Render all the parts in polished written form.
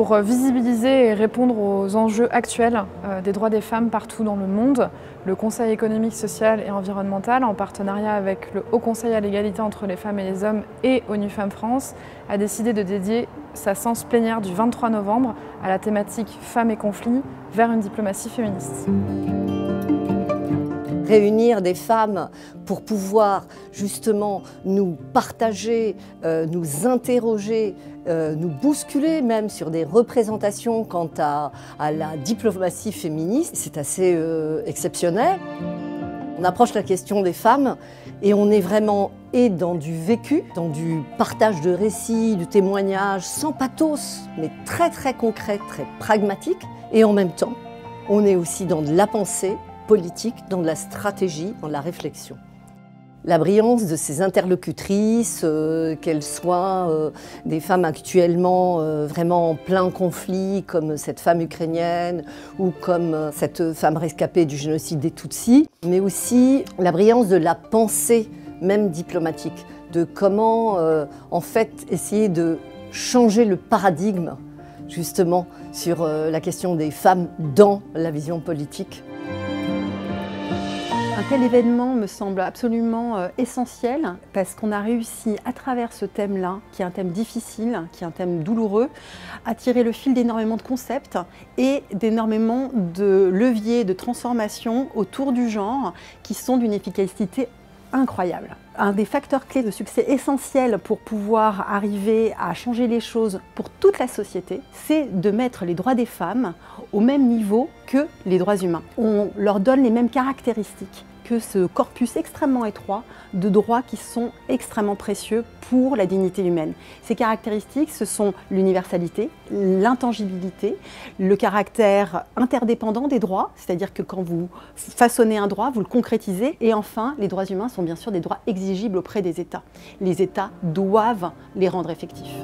Pour visibiliser et répondre aux enjeux actuels des droits des femmes partout dans le monde, le Conseil économique, social et environnemental, en partenariat avec le Haut Conseil à l'égalité entre les femmes et les hommes et ONU Femmes France, a décidé de dédier sa séance plénière du 23 novembre à la thématique Femmes et conflits vers une diplomatie féministe. Réunir des femmes pour pouvoir justement nous partager, nous interroger, nous bousculer même sur des représentations quant à la diplomatie féministe, c'est assez exceptionnel. On approche la question des femmes et on est vraiment dans du vécu, dans du partage de récits, du témoignage, sans pathos, mais très très concret, très pragmatique. Et en même temps, on est aussi dans de la pensée politique, dans de la stratégie, dans de la réflexion. La brillance de ces interlocutrices, qu'elles soient des femmes actuellement vraiment en plein conflit, comme cette femme ukrainienne ou comme cette femme rescapée du génocide des Tutsis, mais aussi la brillance de la pensée même diplomatique, de comment en fait essayer de changer le paradigme justement sur la question des femmes dans la vision politique. Un tel événement me semble absolument essentiel parce qu'on a réussi à travers ce thème-là, qui est un thème difficile, qui est un thème douloureux, à tirer le fil d'énormément de concepts et d'énormément de leviers de transformation autour du genre qui sont d'une efficacité incroyable. Un des facteurs clés de succès essentiels pour pouvoir arriver à changer les choses pour toute la société, c'est de mettre les droits des femmes au même niveau que les droits humains. On leur donne les mêmes caractéristiques que ce corpus extrêmement étroit de droits qui sont extrêmement précieux pour la dignité humaine. Ces caractéristiques, ce sont l'universalité, l'intangibilité, le caractère interdépendant des droits, c'est-à-dire que quand vous façonnez un droit, vous le concrétisez, et enfin, les droits humains sont bien sûr des droits exigibles auprès des États. Les États doivent les rendre effectifs.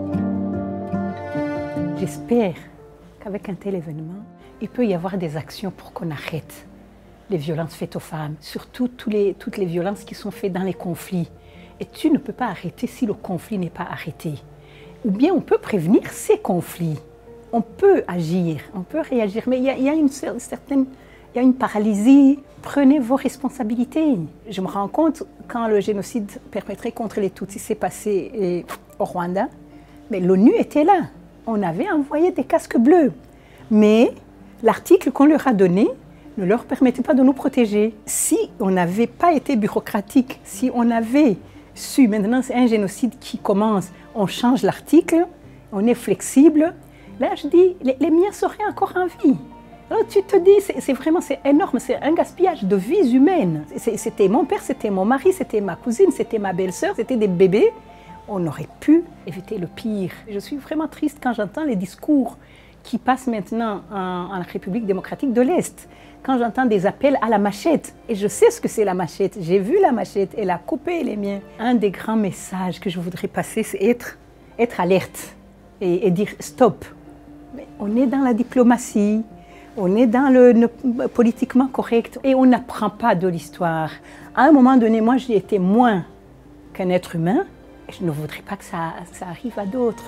J'espère qu'avec un tel événement, il peut y avoir des actions pour qu'on arrête les violences faites aux femmes, surtout toutes les violences qui sont faites dans les conflits. Et tu ne peux pas arrêter si le conflit n'est pas arrêté. Ou bien on peut prévenir ces conflits, on peut agir, on peut réagir, mais il y a une paralysie. Prenez vos responsabilités. Je me rends compte quand le génocide perpétré contre les Tutsis s'est passé au Rwanda, mais l'ONU était là. On avait envoyé des casques bleus, mais l'article qu'on leur a donné ne leur permettait pas de nous protéger. Si on n'avait pas été bureaucratique, si on avait su, maintenant c'est un génocide qui commence, on change l'article, on est flexible, là je dis, les miens seraient encore en vie. Alors tu te dis, c'est énorme, c'est un gaspillage de vies humaines. C'était mon père, c'était mon mari, c'était ma cousine, c'était ma belle-sœur, c'était des bébés. On aurait pu éviter le pire. Je suis vraiment triste quand j'entends les discours qui passent maintenant en République démocratique de l'Est. Quand j'entends des appels à la machette, et je sais ce que c'est la machette, j'ai vu la machette, elle a coupé les miens. Un des grands messages que je voudrais passer, c'est être alerte et dire stop. Mais on est dans la diplomatie, on est dans le politiquement correct et on n'apprend pas de l'histoire. À un moment donné, moi j'ai été moins qu'un être humain, et je ne voudrais pas que ça arrive à d'autres.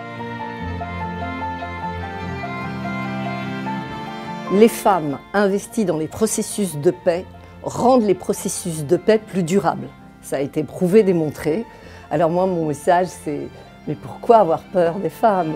Les femmes investies dans les processus de paix rendent les processus de paix plus durables. Ça a été prouvé, démontré. Alors moi, mon message, c'est « Mais pourquoi avoir peur des femmes ?»